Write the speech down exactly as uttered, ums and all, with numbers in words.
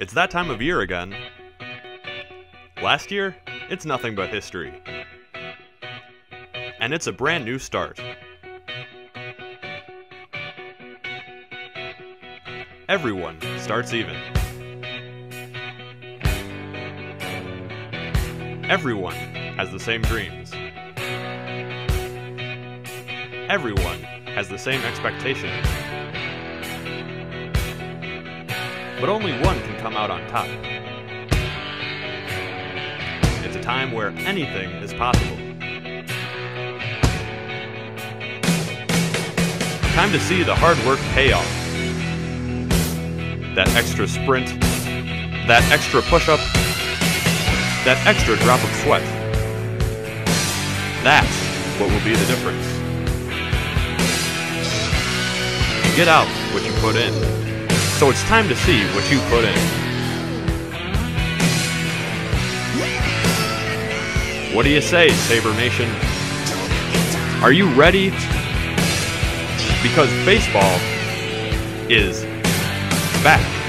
It's that time of year again. Last year, it's nothing but history. And it's a brand new start. Everyone starts even. Everyone has the same dreams. Everyone has the same expectations. But only one can come out on top. It's a time where anything is possible. Time to see the hard work pay off. That extra sprint, that extra push-up, that extra drop of sweat. That's what will be the difference. You get out what you put in. So it's time to see what you put in. What do you say, Sabre Nation? Are you ready? Because baseball is back.